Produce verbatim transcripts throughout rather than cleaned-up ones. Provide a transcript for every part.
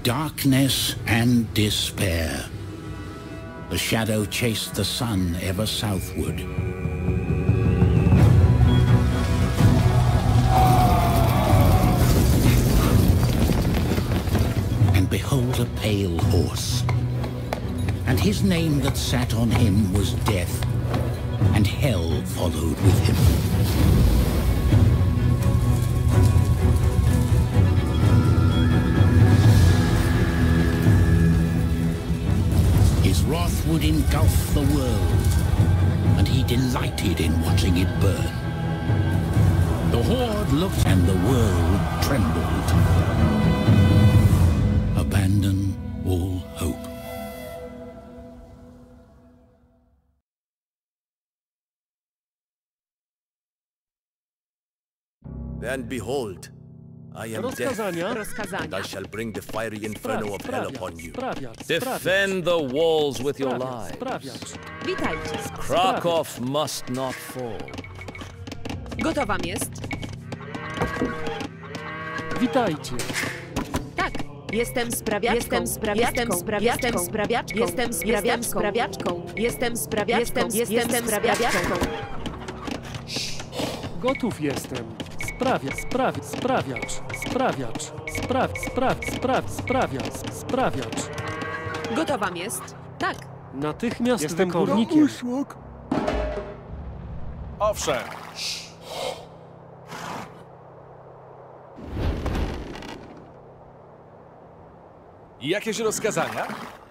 darkness and despair. The shadow chased the sun ever southward. And behold a pale horse. And his name that sat on him was Death, and hell followed with him. His wrath would engulf the world, and he delighted in watching it burn. The horde looked, and the world trembled. Abandon all hope. And behold, I am Death, and I shall bring the fiery inferno of hell upon you. Defend the walls with your lives. Witajcie. Krakow must not fall. Gotowa jest? Witajcie. Tak. Jestem sprawiaczką. Jestem sprawiaczką. Jestem sprawiaczką. Sprawiaczką. Jestem sprawiaczką. Jestem sprawiaczką. Jestem sprawiaczką. Gotów jestem. Sprawia, spraw, sprawiacz, sprawiacz, spraw, spraw, spraw, sprawiacz, sprawiacz. Gotowa jest? Tak. Natychmiast jestem górnikiem. Owszem. Jakieś rozkazania?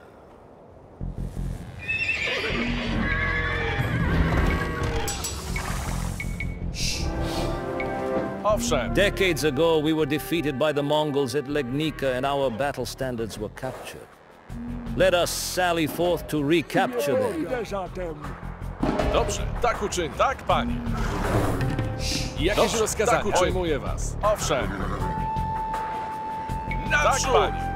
Owszem. Decades ago, we were defeated by the Mongols at Legnica and our battle standards were captured. Let us sally forth to recapture them. Dobrze, tak uczyń, tak, panie. Jakieś Dobrze, rozkazania? Tak pojmuję was. Owszem. Naprzód! Tak, panie.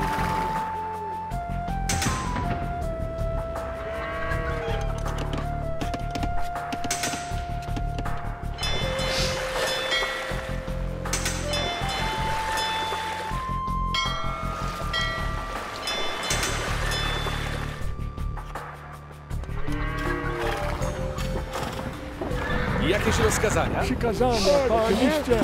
Jakieś rozkazania? Przykazania, oczywiście.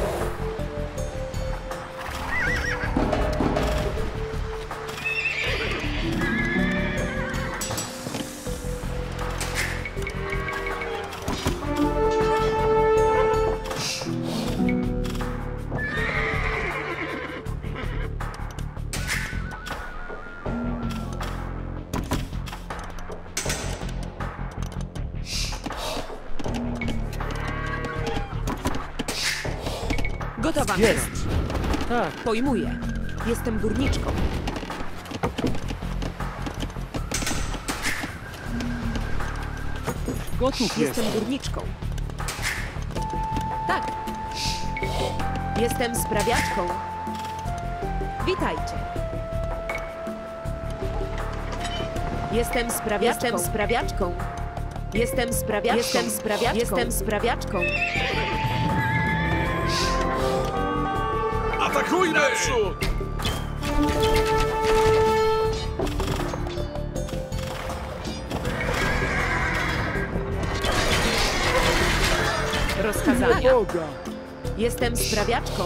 Gotowa jest. Tak. Pojmuję. Jestem górniczką. Gotów Jestem jest. górniczką. Tak. Jestem sprawiaczką. Witajcie. Jestem sprawiaczką. Jestem sprawiaczką. Jestem sprawiaczką. Jestem sprawiaczką. Jestem sprawiaczką. Atakuj naprzód! Rozkazania. Jestem sprawiaczką.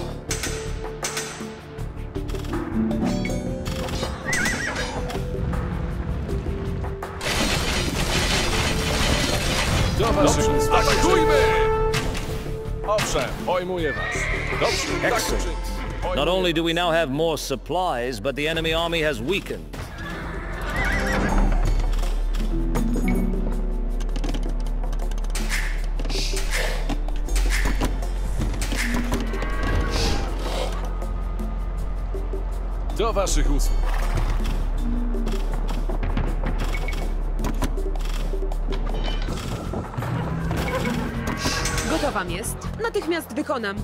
Do waszych usług. Atakujmy! Owszem, pojmuję was. Dobrze, tak uczyń. Not only do we now have more supplies, but the enemy army has weakened. Do waszych usług. Gotowa jest. Natychmiast wykonam.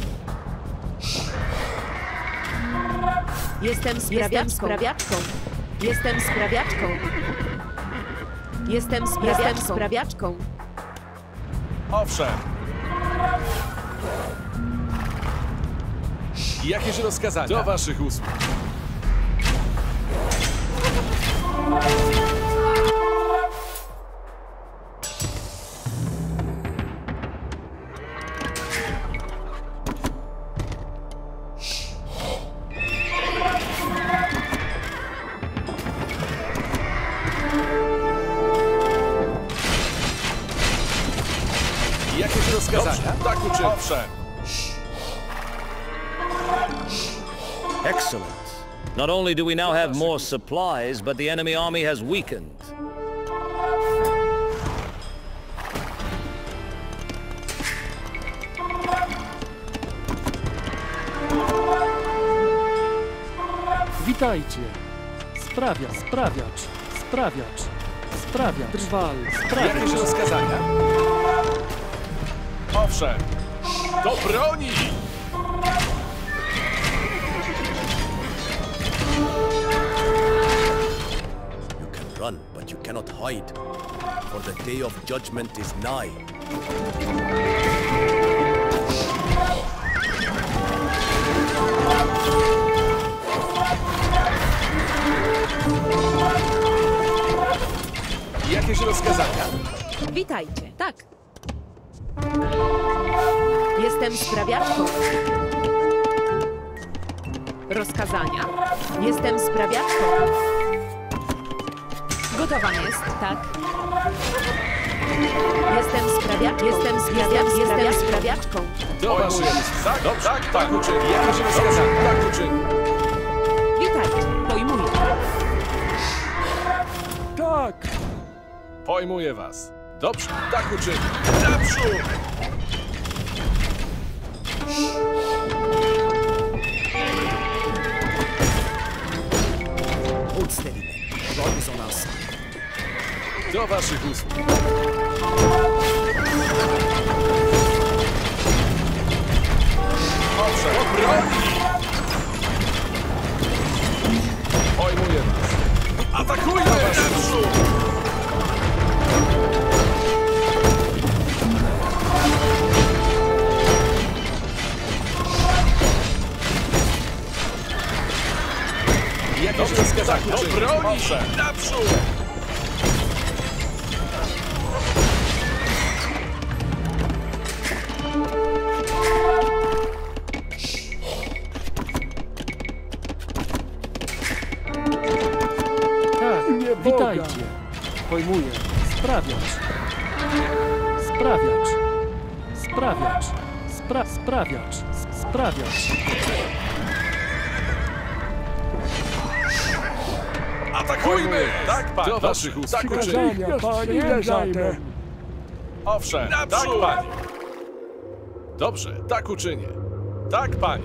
Jestem sprawiaczką. sprawiaczką. Jestem sprawiaczką. Jestem sprawiaczką. sprawiaczką. Owszem. Jakieś rozkazania? Do waszych usług. Jakieś rozkazania? Tak uczyń. Owszem. Excellent. Not only do we now have more supplies, but the enemy army has weakened. Witajcie. Sprawia, sprawiacz, sprawiacz, sprawiacz, drwal, sprawiacz. Jakieś rozkazania? Owszem. Do broni! You can run, but you cannot hide, for the day of judgment is nigh. Jakieś rozkazania? Witajcie. Tak. Jestem sprawiaczką. Rozkazania. Jestem sprawiaczką. Gotowa jest, tak. Jestem sprawiaczką. Jestem sprawiaczką. Jestem sprawiaczką. Do waszych. Tak, dobrze. Tak, tak uczyń. Jakieś rozkazania? Tak uczyń. Witajcie. Pojmuję. Tak. Pojmuję was. Dobrze, tak uczyń. Naprzód! Hold steady, men. God is on our side. Do waszych usług. Owszem, do broni! Pojmuję was. Atakujmy! Naprzód! Jakieś rozkazania? Do broni! Naprzód! Tak, witajcie. Pojmuję. Sprawiacz. Sprawiacz. Sprawiacz. Spra sprawiacz. Sprawiacz. Atakujmy! Tak, panie. Do waszych usług. Tak uczyń. Panie, Owszem, tak, panie. Dobrze, tak uczynię. Tak, panie.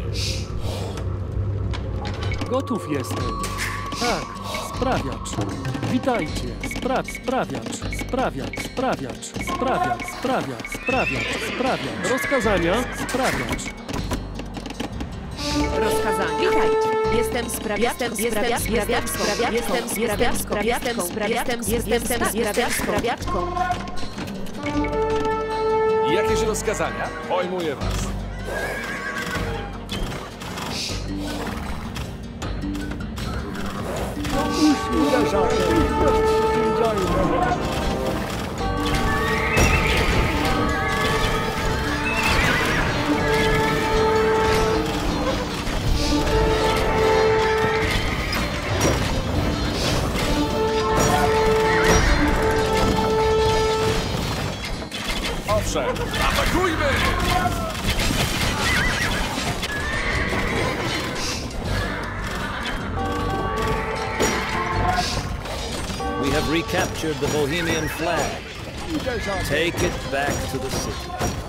Gotów jestem. Tak, sprawiacz. Witajcie. Spra sprawiacz. Sprawiacz. Sprawiacz. Sprawiacz. Sprawiacz. Sprawiacz. Sprawiacz. Rozkazania. Sprawiacz. Rozkazania. Witajcie. Jestem sprawiaczką. Jestem sprawiaczką. Jestem sprawiaczką. Jestem sprawiaczką. Jestem sprawiaczką. Jakieś rozkazania? Pojmuję was. Owszem, atakujmy! We have recaptured the Bohemian flag. Take it back to the city.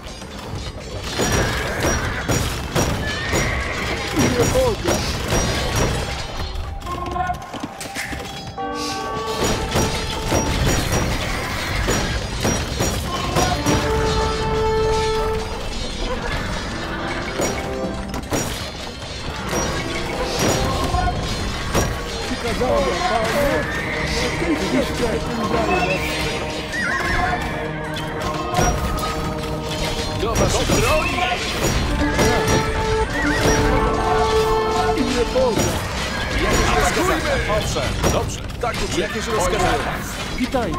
Do was broni! Jakieś rozkazania? Owszem, dobrze. Tak uczynię. Jakieś rozkazania? Witajcie.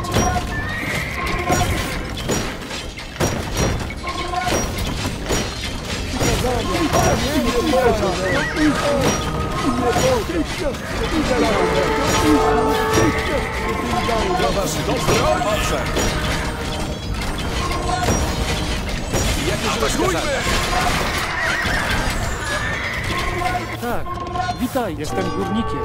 Do waszych broni! Owszem. Jakieś rozkazania? Tak, witaj, jestem górnikiem.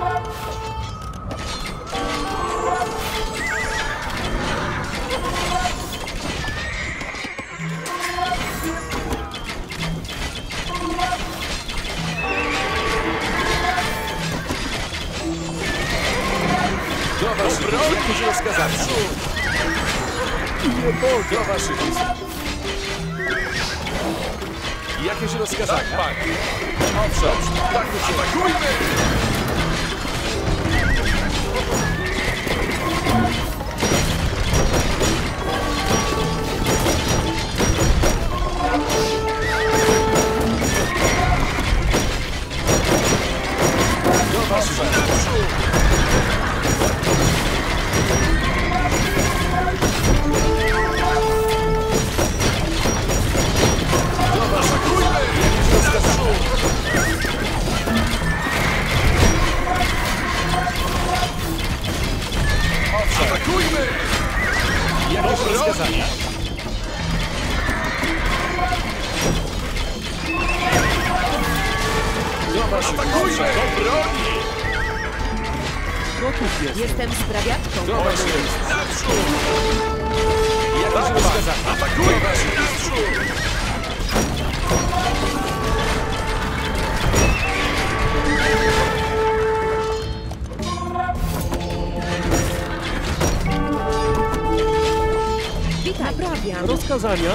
Do waszych broni! Jakieś rozkazania? Do waszych usług. Jakieś rozkazania? Tak, panie. Owszem, tak uczynię. Atakujmy! Do waszych usług. Atakujmy! Jakieś rozkazania? Atakujmy! Do broni! Gotów jest. Jestem sprawiaczką. Do waszych naprzód! Jakieś rozkazania? Atakujmy! Naprzód! Witaj. Naprawiam. Rozkazania?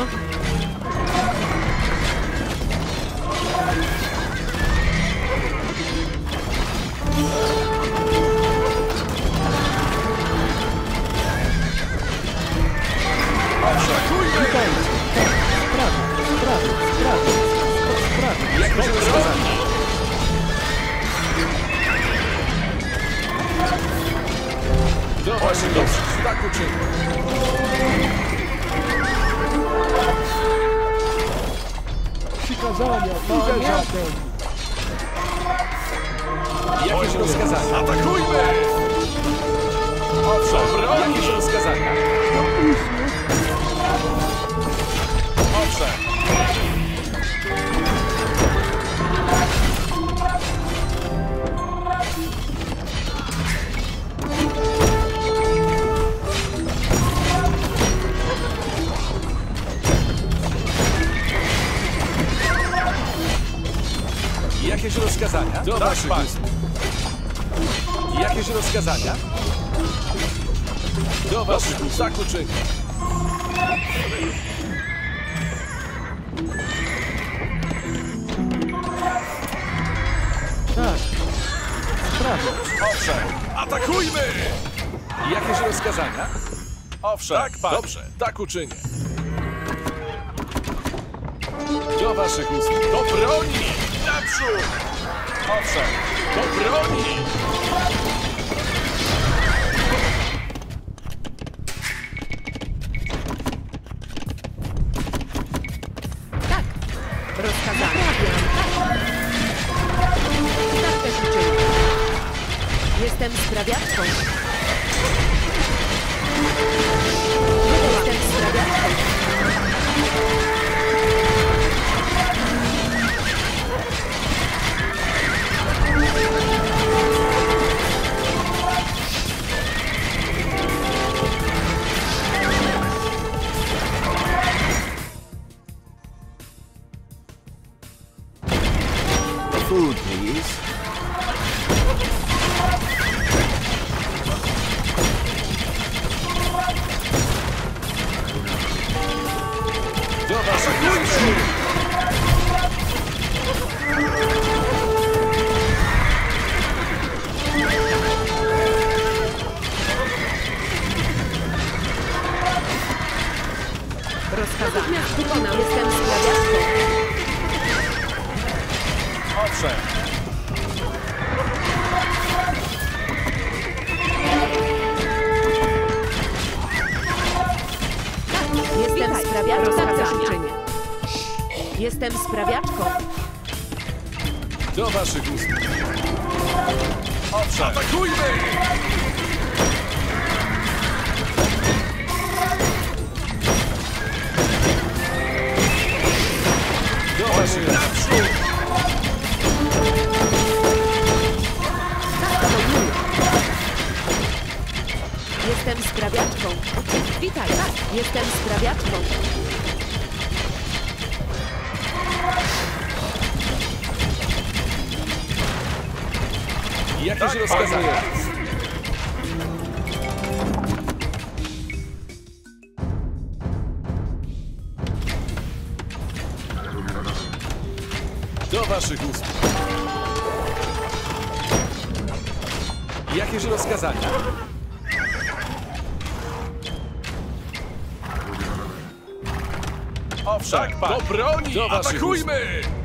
Witajcie. Sprawy, sprawy, sprawy, sprawy. Jakieś rozkazania? Do waszych dobrze. Tak uczynię. Przykazania, uderzę. Jakieś rozkazania? Atakujmy! Owszem, jakieś rozkazania? Owszem. Jakieś rozkazania? Do waszych usług. Jakieś rozkazania? Do waszych usług. Tak uczynię. Tak. Sprawy. Owszem. Atakujmy! Jakieś rozkazania? Owszem. Tak, panie. Dobrze. Tak uczynię. Do waszych usług. Do broni! Naprzód! Owszem. Do broni! Tak. Rozkazania. Tak też uczynię. Jestem sprawiaczką. Jestem sprawiaczką. Food, please. Do waszych usług. Rozkazania. Wykonam. Jestem sprawiaczką. Owszem. Jestem sprawiaczką. Do waszych usług. Owszem. Atakujmy! Do waszych naprzód! Jestem sprawiaczką. Witaj, tak. Jestem sprawiaczką. Jakieś tak, rozkazania? Do waszych usług. Jakieś rozkazania? Owszem, tak, pan. Do broni! Do atakujmy!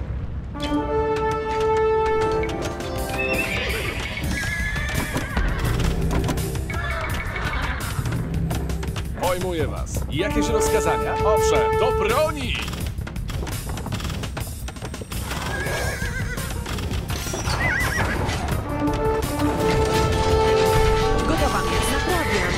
Pojmuję was. Jakieś rozkazania? Owszem, do broni! Gotowa, więc naprawiam.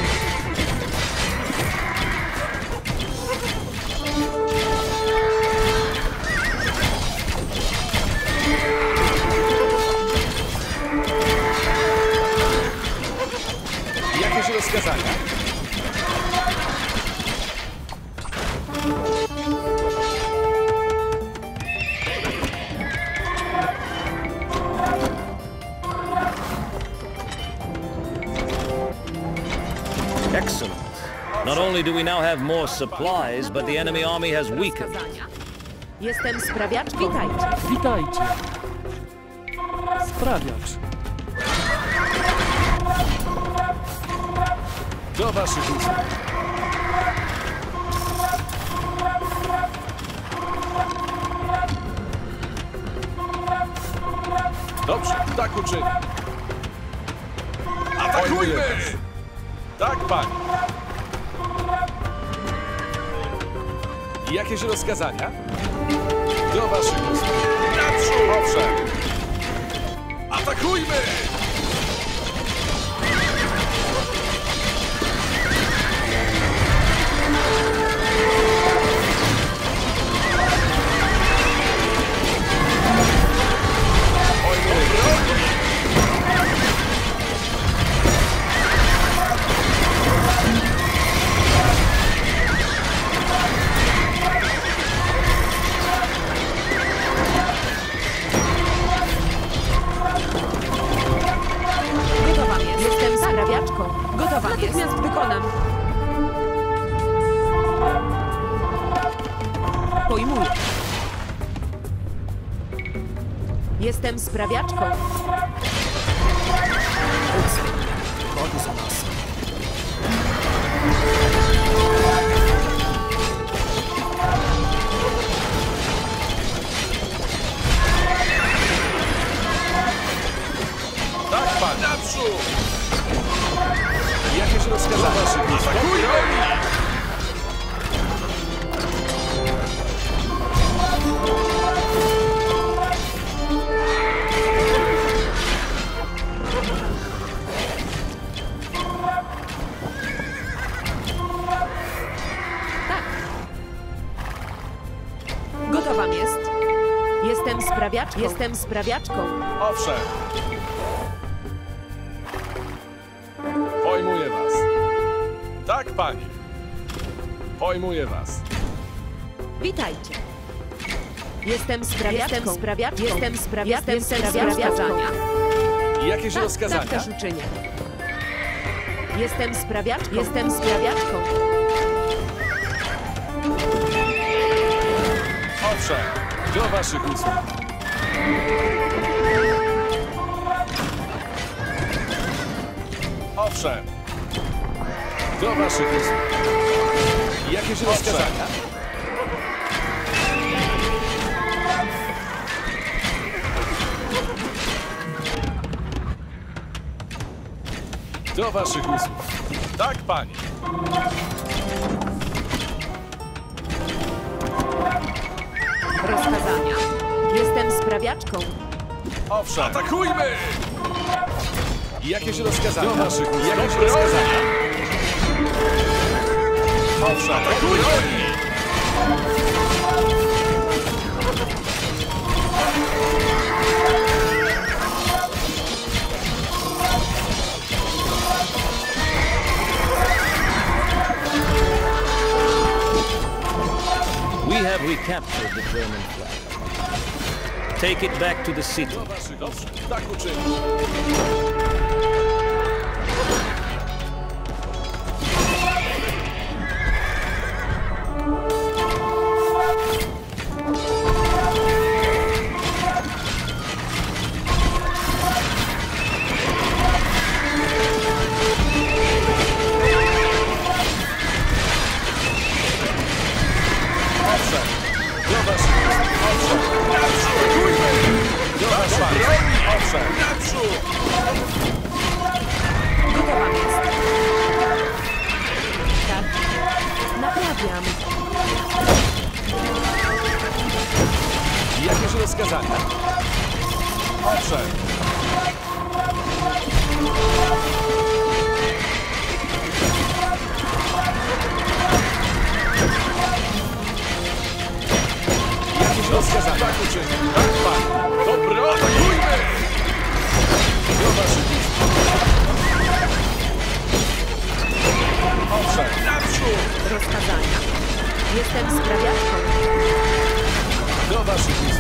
Jakieś rozkazania? Excellent. Not only do we now have more supplies, but the enemy army has weakened. Jestem sprawiaczką. Witajcie. Witajcie. Sprawiacz. Do waszych usług. Dobrze, tak uczynię. Atakujmy! Tak, pani. Jakieś rozkazania? Do waszych usług. Naprzód, owszem. Atakujmy! Gotowa jest. Jestem sprawiaczką. Gotowa jest. Natychmiast wykonam. Pojmuję. Jestem sprawiaczką. Bogi za nas. Tak, pan, naprzód! Jakieś rozkazania? Atakujmy! Gotowa jest. Jestem sprawiaczką. Jestem sprawiaczką. Owszem. Pojmuję was. Tak, pani. Pojmuję was. Witajcie. Jestem sprawiaczką. Jestem sprawiaczką. Jestem sprawiaczką. Jestem sprawiaczką. Jakieś Tak, rozkazania? tak też uczynię. Jestem sprawiaczką. Jestem sprawiaczką. Owszem. Do waszych usług. Owszem. Do waszych usług. Jakieś rozkazania? Do waszych usług. Tak, pani. Rozkazania. Jestem sprawiaczką. Owszem. Atakujmy! Jakieś rozkazania? Do naszych ust. Jakieś rozkazania? Owszem. Atakujmy! We have recaptured the German flag. Take it back to the city. Dobrze, tak uczynię. Gotowa jest. Tak. Naprawiam. Jakieś rozkazania? Owszem. Jakieś rozkazania? Tak uczynię. Tak, pan. Dobra, atakujmy! Do waszych ust. Owszem. Naprzód! Rozkazania. Jestem sprawiaczką. Do waszych ust.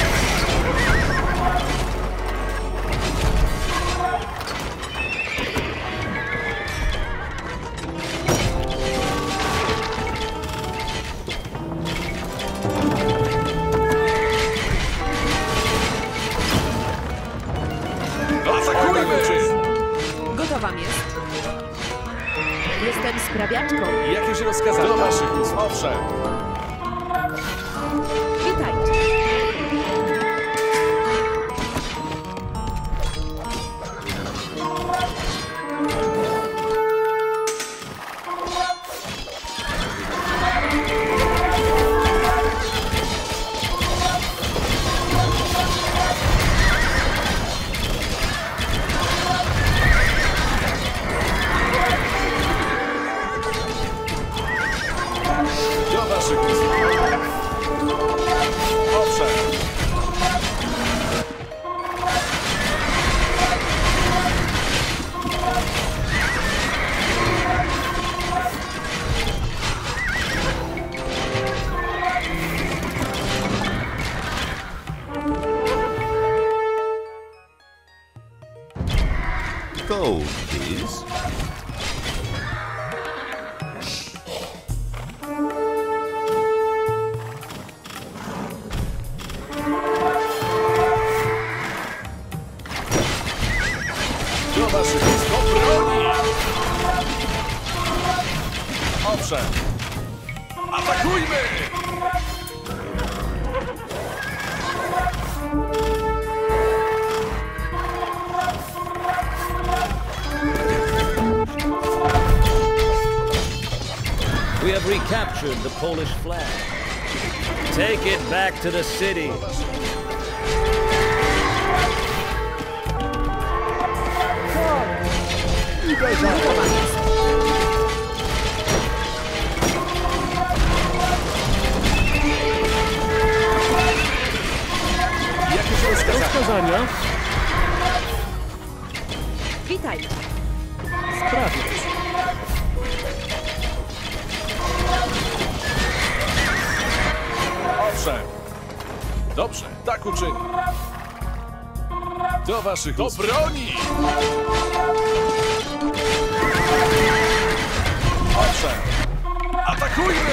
Gotowa jest. Jestem sprawiaczką. Jakieś rozkazania? Do waszych ust. Owszem. Witajcie. Gold, please. Do waszych ust. Do broni! Owszem. Atakujmy! We have recaptured the Polish flag. Take it back to the city. Gotowa jest. Jakieś rozkazania? Rozkazania. Witajcie. Sprawiać. Owszem. Dobrze, tak uczynię. Do waszych ust. Do broni! Owszem. Atakujmy!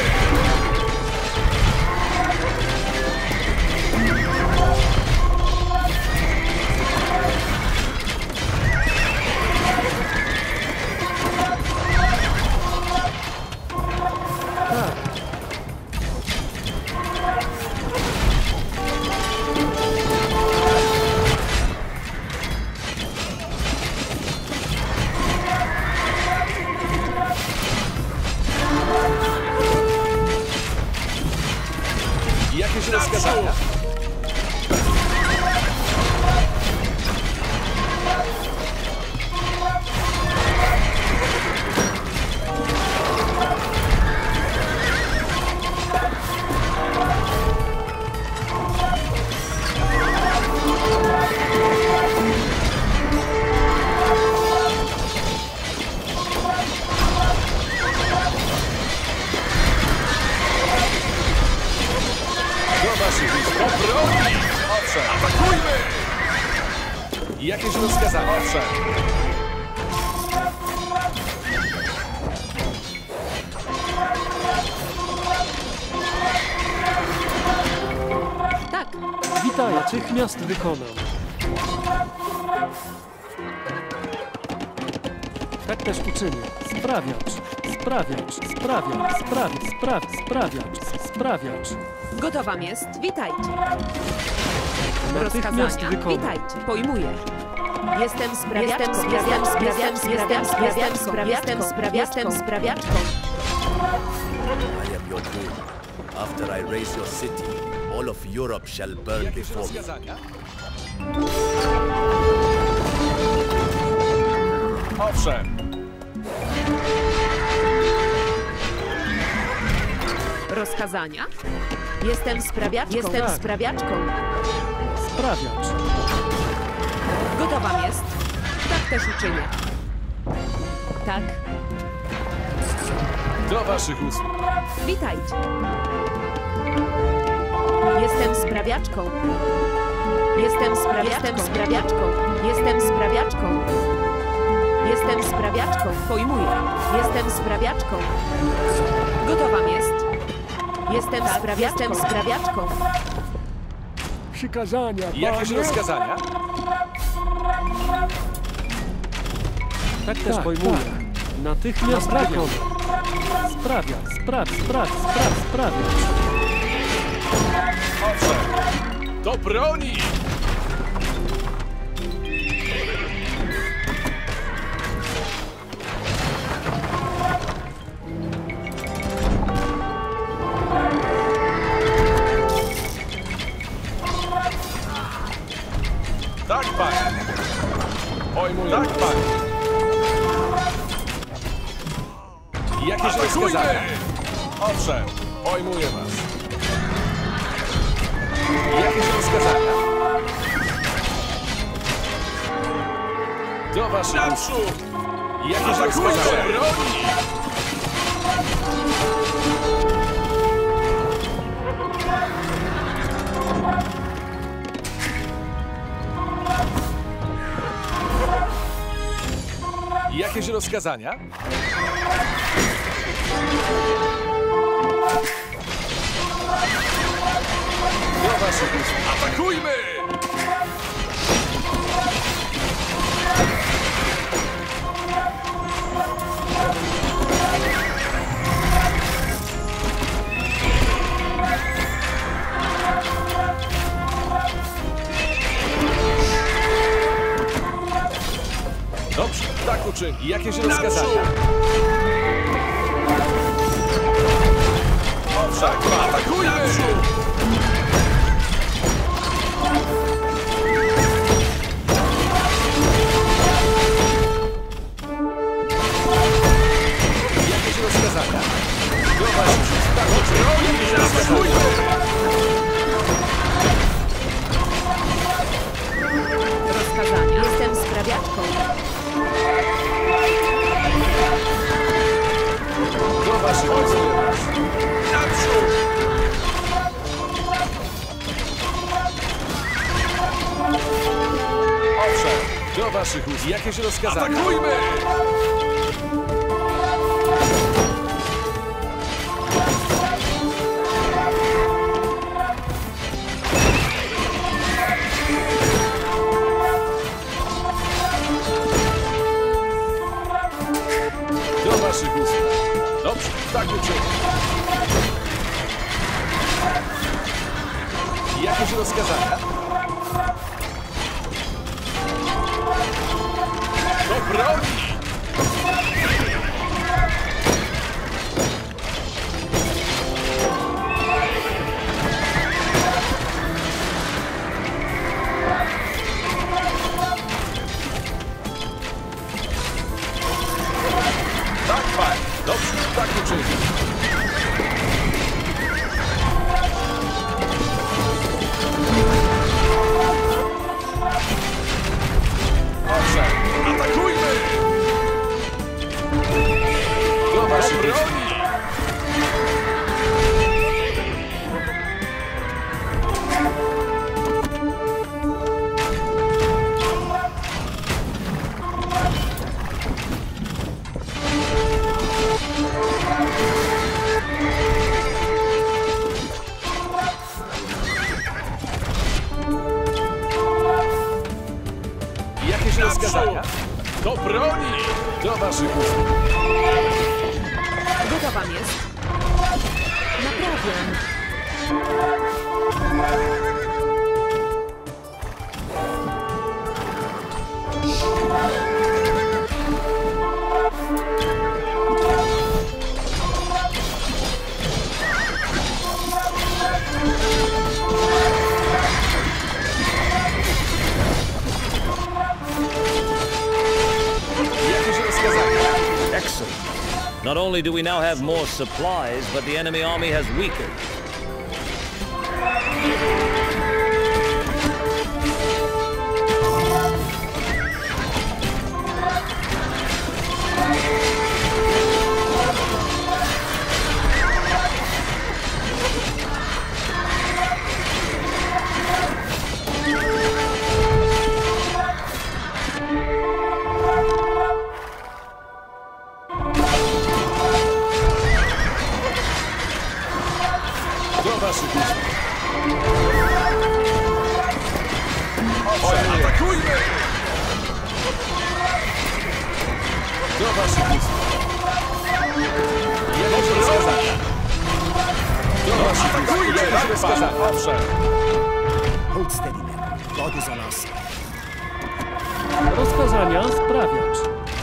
Owszem, atakujmy! Jakieś rozkazania? Owszem. Tak. Witaj, natychmiast wykonam. Tak też uczynię. Sprawiacz, sprawiacz, sprawiacz, sprawiacz, spraw, sprawiacz, sprawiacz. Gotowam jest. Witajcie. Natychmiast Rozkazania. wykonam. Witajcie. Pojmuję. Jestem sprawiaczką. Jestem sprawiaczką. Jestem sprawiaczką. Jestem sprawiaczką. Jestem sprawiaczką. I am your doom. After I raise your city, all of Europe shall burn Jakieś before me. rozkazania? Owszem. Rozkazania? Jestem sprawiaczką. Jestem Tak. sprawiaczką. Sprawiacz. Gotowam jest. Tak też uczynię. Tak. Do waszych usług. Witajcie. Jestem sprawiaczką. Jestem sprawiaczką. Jestem sprawiaczką. Jestem sprawiaczką. Jestem sprawiaczką. Pojmuję. Jestem sprawiaczką. Gotowam jest. Jestem sprawiaczką. Jestem sprawiaczką. Przykazania, Jakieś panie. rozkazania? Tak też Tak, pojmuję. Natychmiast Naprawiam. wykonam. Sprawia, spraw, spraw, spraw, sprawiacz. Owszem. Do broni! Tak, panie. Pojmuję. Tak, panie. Jakieś rozkazania? Owszem, pojmuję was. Jakieś rozkazania? Do waszych usług. Jakieś rozkazania? Broni! Jakieś rozkazania? Do waszych usług. Atakujmy! Dobrze, tak uczyń. Jakieś rozkazania? Owszem, atakujmy! Jakieś rozkazania? Do waszych tak uczyń. Atakujmy! Rozkazania. Jestem sprawiaczką. Do waszych usług. Naprzód! Owszem, do waszych usług. Jakieś rozkazania? Atakujmy! Do waszych usług. Dobrze, tak uczynię. Jakieś rozkazania? Do broni! Tak, panie. Dobrze, tak uczynię. rozkazania? Do broni! Do waszych usług. Gotowa jest. Naprawiam. Excellent. Not only do we now have more supplies, but the enemy army has weakened. Atakujmy! Do waszych usług. Jedno rozkazania. Do waszych atakujmy! Rozkazania. Owszem. Hold steady, men. God is on our side. Rozkazania sprawiacz.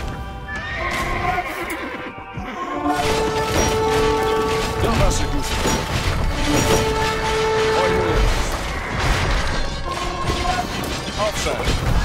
Do waszych usług. Pojmuję was. Owszem.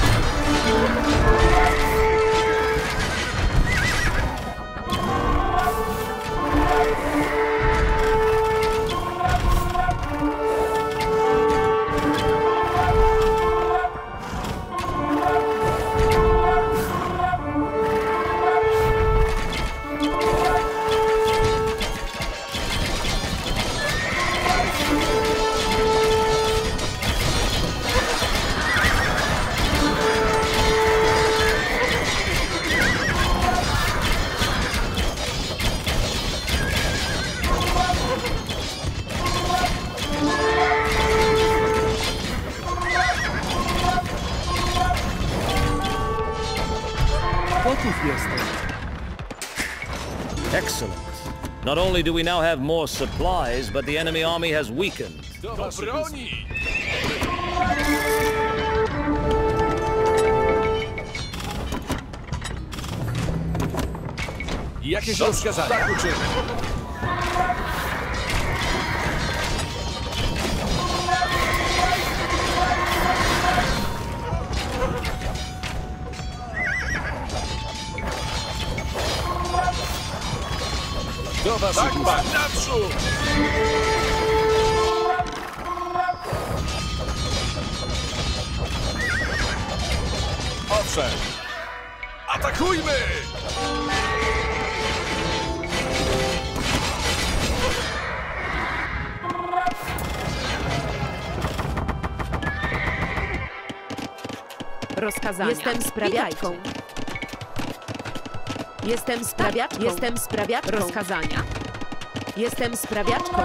Excellent. Not only do we now have more supplies, but the enemy army has weakened. Do broni! Jakieś rozkazania? Tak uczymy. Do was tak, pan, naprzód! Owszem! Atakujmy! Rozkazania. Jestem sprawiaczką. Jestem sprawiaczką. Jestem sprawiaczką. Rozkazania. Jestem sprawiaczką.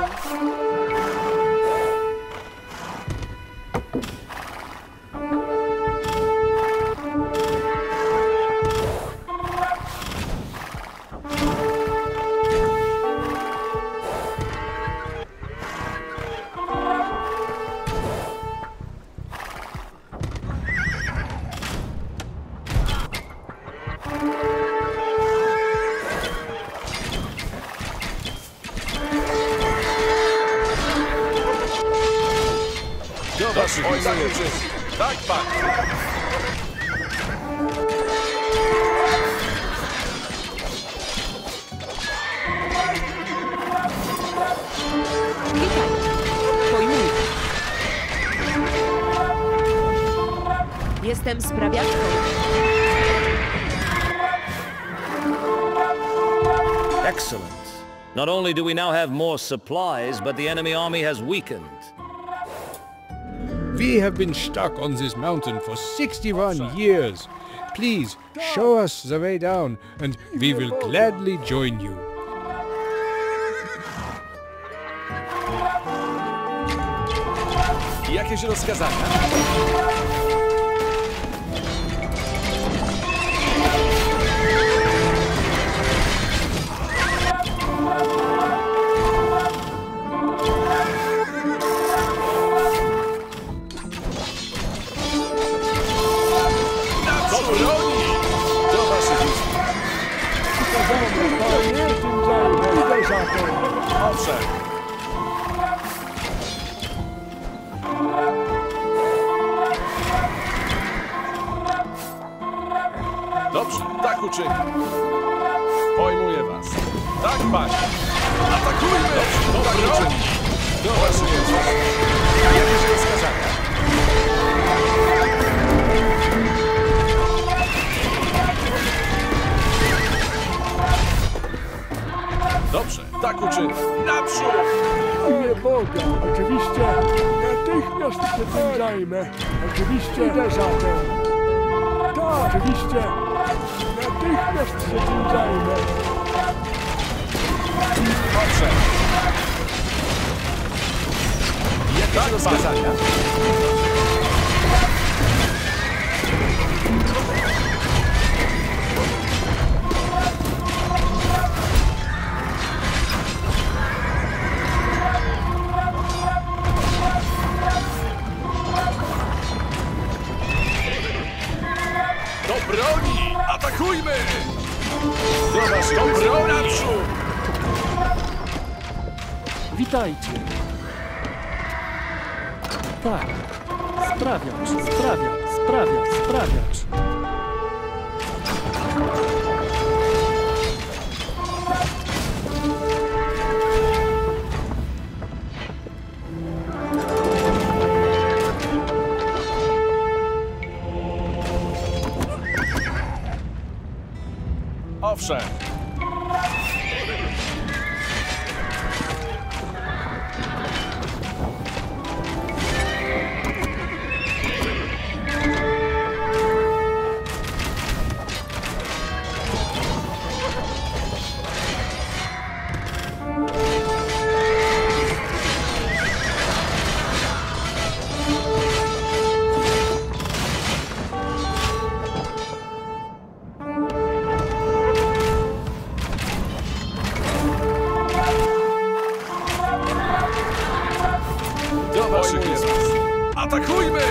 Oj, tak, pan. Witaj. Pojmuję. Jestem sprawiaczką. Excellent. Not only do we now have more supplies, but the enemy army has weakened. We have been stuck on this mountain for sixty-one years. Please, show us the way down, and we will gladly join you. Jakieś rozkazania? zatem. Owszem. Dobrze, tak uczynię. Pojmuję was. Tak, panie. Atakujmy! Dobrze, tak uczynię. Do waszych Jakie rozkazania? Dobrze, tak uczynię. Naprzód! Nie Boga, oczywiście. Natychmiast się tym zajmę. Oczywiście. Idę za tym. Tak, oczywiście. Natychmiast się tym zajmę. Dobrze. Jakie rozkazania? Do broni! Atakujmy! Do broni! Naprzód! Witajcie. Tak. Sprawiacz, sprawiacz, sprawiacz, sprawiacz. Owszem. Atakujmy!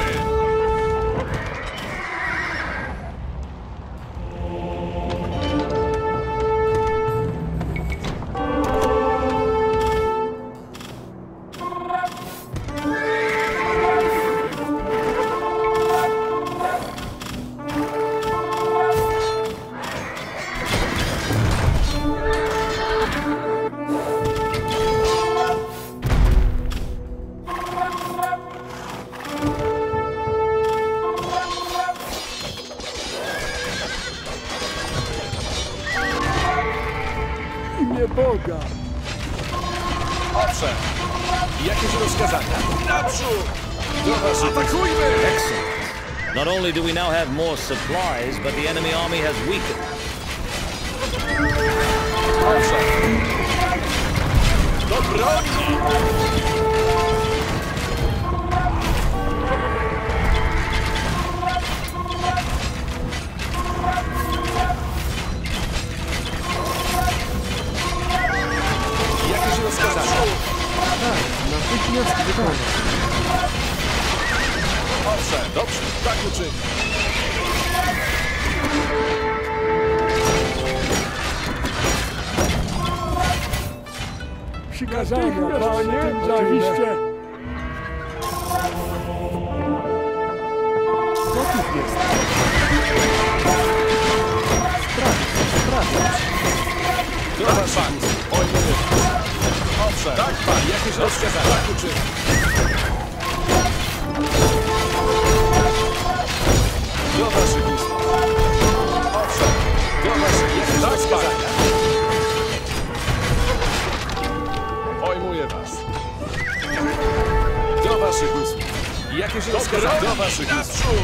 Boga. Owszem. Jakieś rozkazania? Naprzód! Atakujmy! Excellent. Not only do we now have more supplies, but the enemy army has weakened. Owszem. Do broni! Tak, natychmiast wykonać. Owszem, dobrze, tak uczynię. Przykazania, panie, oczywiście. Gotów jest. Sprawdź, sprawdź. Dobra, pan, ojmy. Owszem, tak, pan, jakieś rozkazania, tak uczynię. Do waszych listów. Owszem, do waszych jakieś rozkazania. Pojmuję was. Do waszych usług. Jakieś rozkazania. Do waszych usług.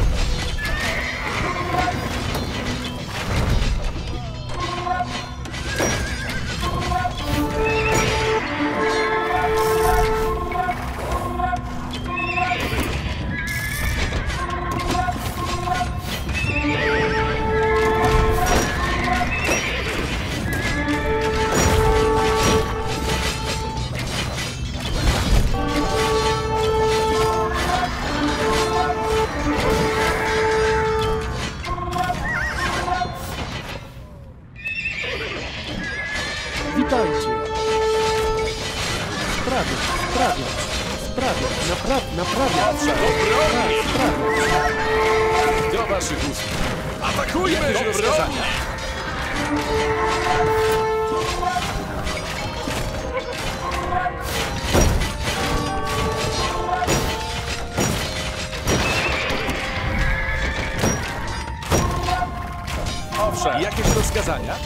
waszych usług. Atakujmy! Jakieś rozkazania? Owszem. Jakieś rozkazania?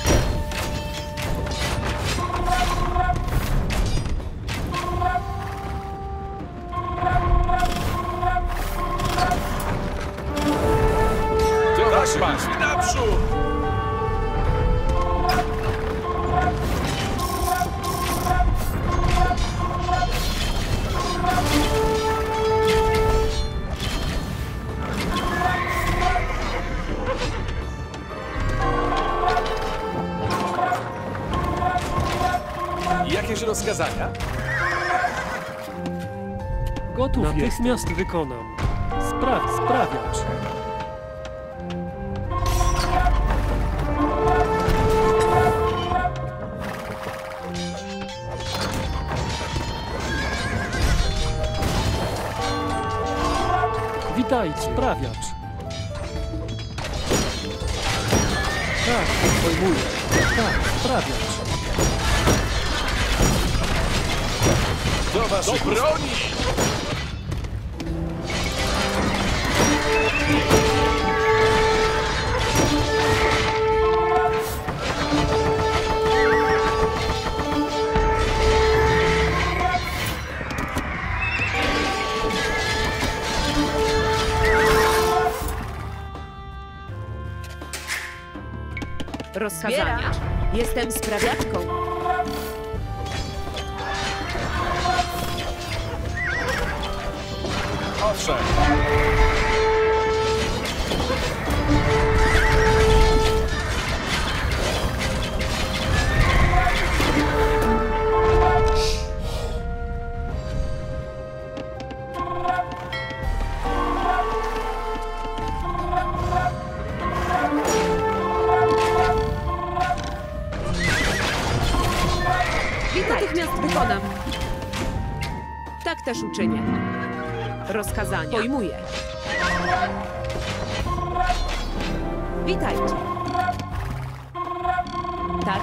Do waszych usług. Naprzód! Jakieś rozkazania? Gotów Natychmiast jestem. wykonam. Spraw, sprawiacz. Witaj, sprawiacz. Tak, pojmuję. Tak, sprawiacz. Do waszych broni! Rozkazania? Jestem sprawiaczką. Owszem. Natychmiast wykonam. Tak też uczynię. Rozkazania. Pojmuję. Witajcie. Tak.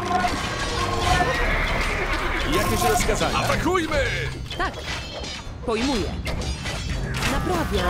Jakieś rozkazania? Atakujmy! Tak. Pojmuję. Naprawiam.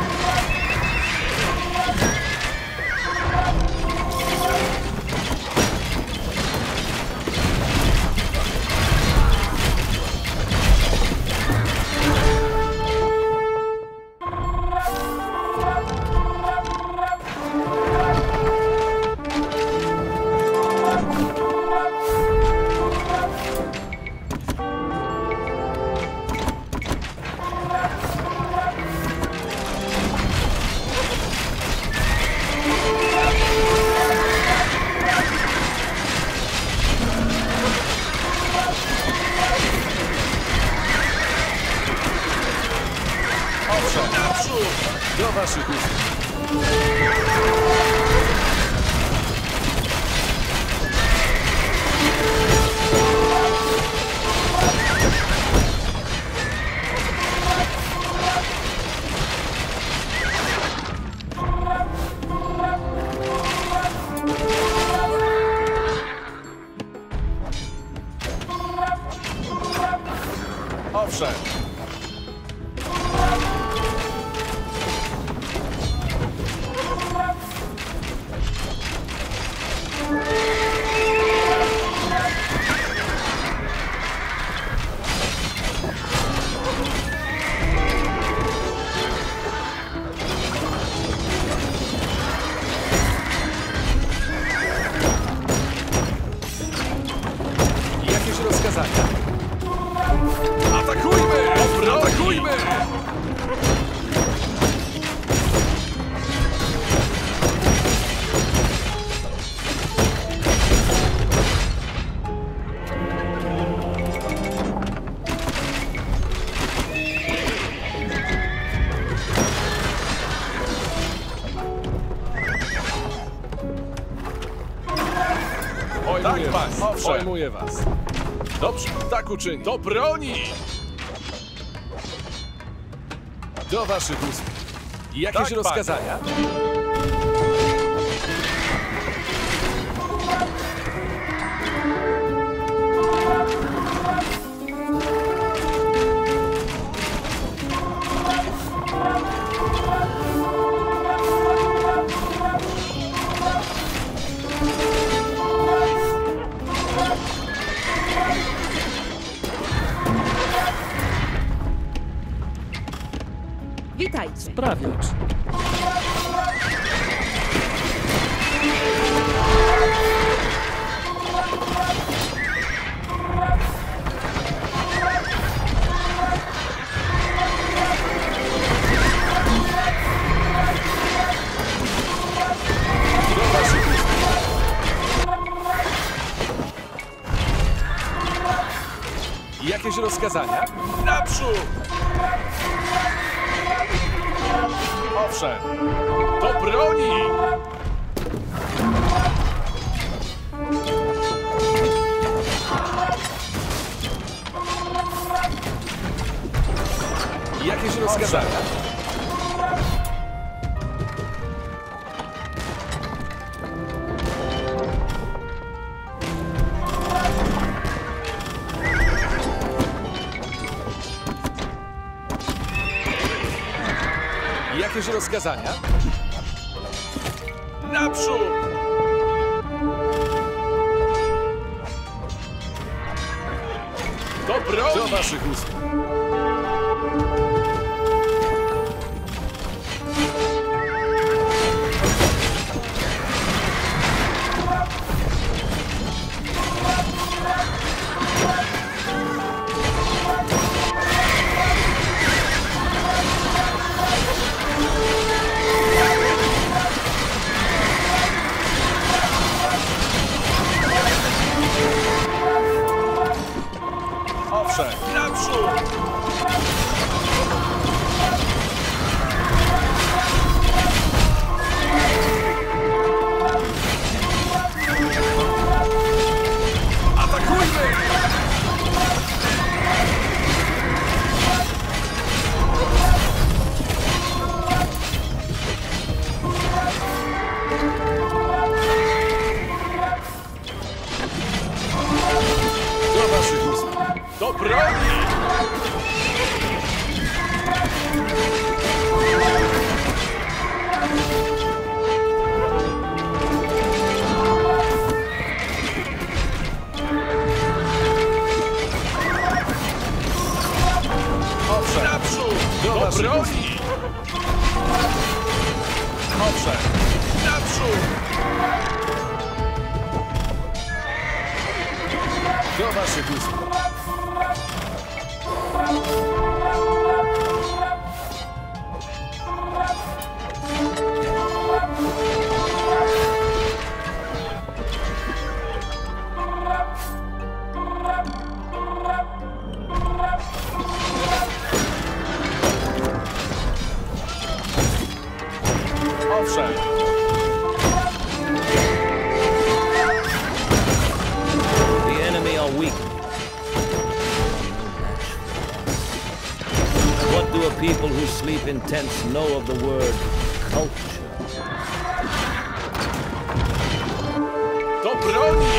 Naprzód! Do waszych usług. Owszem. Jakieś rozkazania? Atakujmy! Atakujmy! Pojmuję tak, was. Owszem. Pojmuję was. Dobrze, tak uczyni. Do broni! Do waszych usług. Jakieś tak, rozkazania? Pan. Witajcie. Sprawiacz. Jakieś rozkazania? Naprzód! Owszem, do broni! Jakieś rozkazania? Jakieś rozkazania? Naprzód! Do broni! Do waszych usług. Owszem, naprzód! Atakujmy! Do waszych usług. Do broni! Owszem, naprzód! Do, do broni! Owszem, naprzód! Do waszych usług. Owszem. The enemy are weak. What do a people who sleep in tents know of the word culture? Do broni!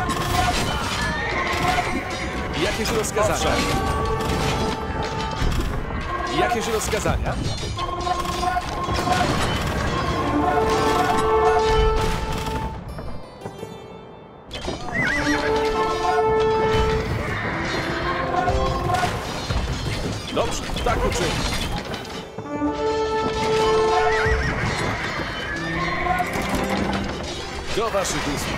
Jakieś rozkazania? Jakieś rozkazania? Dobrze, tak uczynię. Do waszych usług.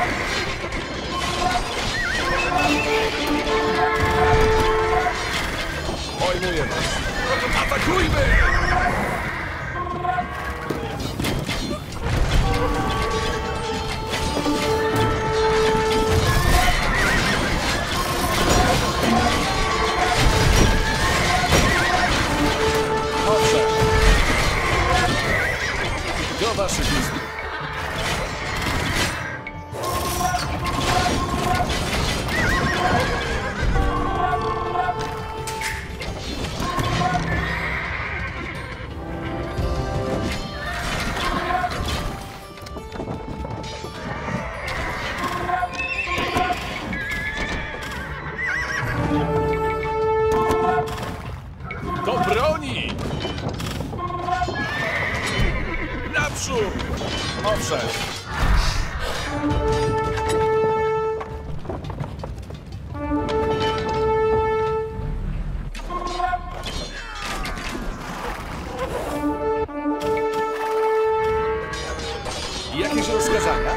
Pojmuję was. Atakujmy! Owszem. Do waszych usług. Naprzód! Owszem! Jakieś rozkazania?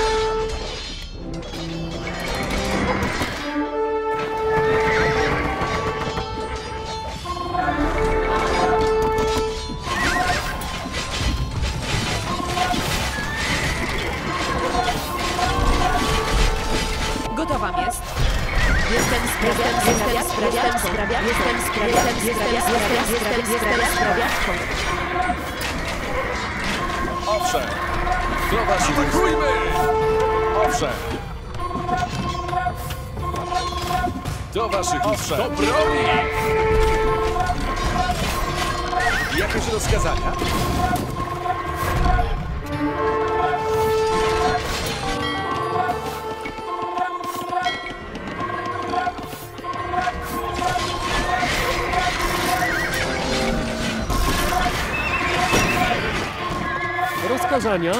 Gotowam jest. Jestem sprawiaczką. Jestem sprawiaczką. Jestem sprawiaczką. Jestem sprawiaczką. Owszem! Prowadź, atakujmy! Owszem! Do waszych owszem! Do broni! Jakieś rozkazania? Rozkazania.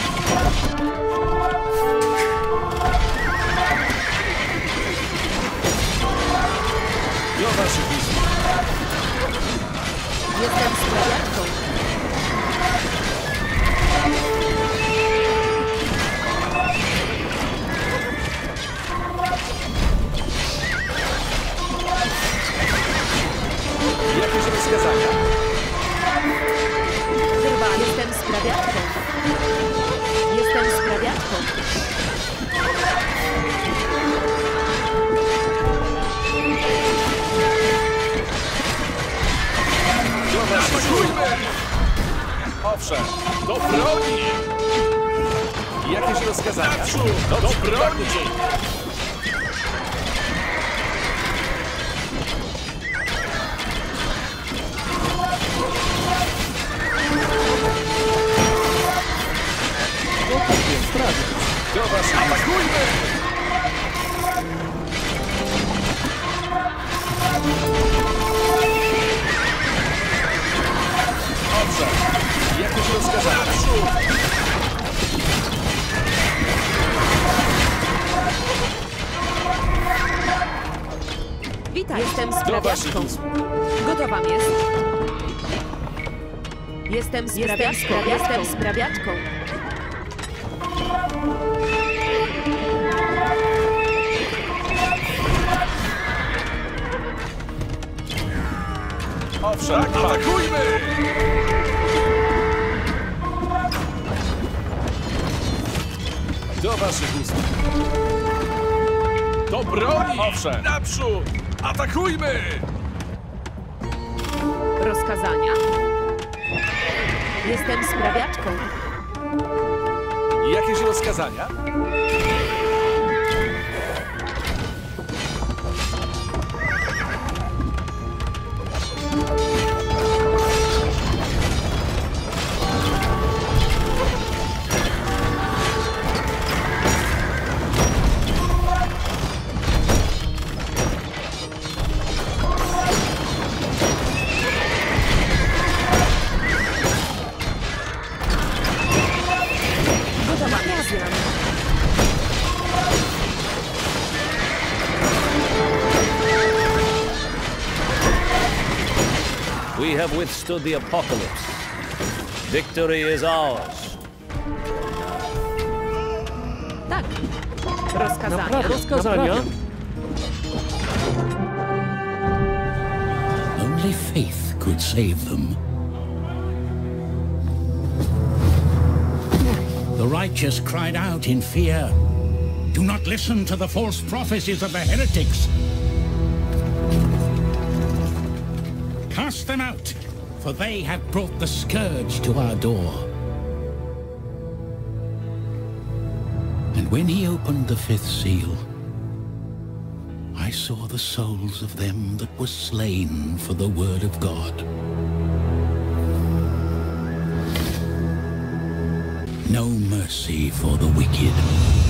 Do waszych usług. Jestem sprawiaczką. Jakieś rozkazania? Chyba jestem sprawiaczką. Jestem sprawiaczką. Atakujmy! Owszem, do broni! Jakieś rozkazania? Do, do broni! Do was atakujmy! Owszem, jakieś rozkazania? Witaj, jestem sprawiaczką. Gotowam jest. Jestem sprawiaczką. Jestem sprawiaczką. Owszem, atakujmy! Do waszych usług. Do broni! Owszem, naprzód! Atakujmy! Rozkazania. Jestem sprawiaczką. Jakieś rozkazania? We have withstood the apocalypse. Victory is ours. Tak. Rozkazania. Naprawiam, rozkazania. Only faith could save them. The righteous cried out in fear. Do not listen to the false prophecies of the heretics. Cast them out, for they have brought the scourge to our door. And when he opened the fifth seal, I saw the souls of them that were slain for the word of God. No mercy for the wicked.